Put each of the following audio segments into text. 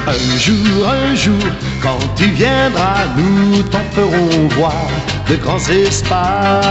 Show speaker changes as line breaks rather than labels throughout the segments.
un jour, quand tu viendras, nous t'en ferons voir de grands espaces.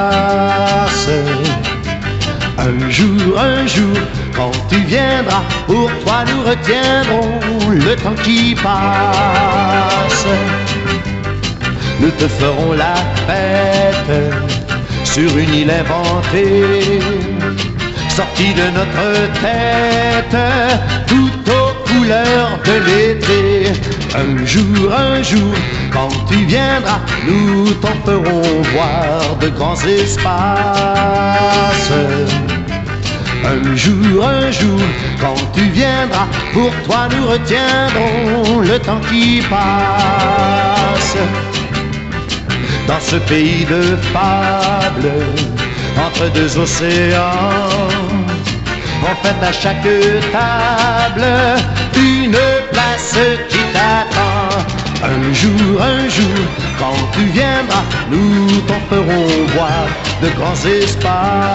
Un jour, quand tu viendras, pour toi nous retiendrons le temps qui passe. Nous te ferons la fête sur une île inventée, sortie de notre tête, tout aux couleurs de l'été. Un jour, quand tu viendras, nous t'en ferons voir de grands espaces. Un jour, quand tu viendras, pour toi nous retiendrons le temps qui passe. Dans ce pays de fables, entre deux océans, on fête à chaque table une place qui t'attend. Un jour, quand tu viendras, nous t'en ferons voir de grands espaces.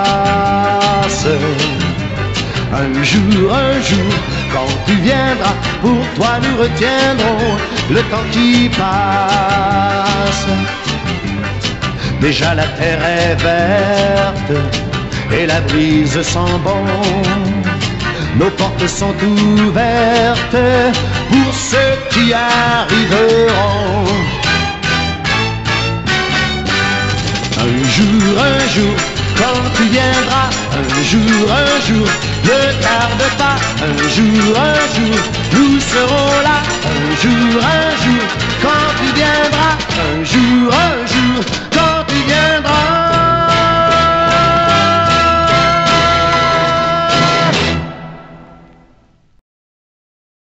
Un jour, quand tu viendras, pour toi nous retiendrons le temps qui passe. Déjà la terre est verte et la brise sent bon. Nos portes sont ouvertes pour ceux qui arriveront. Un jour, quand tu viendras, un jour, ne tarde pas. Un jour, nous serons là. Un jour, quand tu viendras. Un jour, quand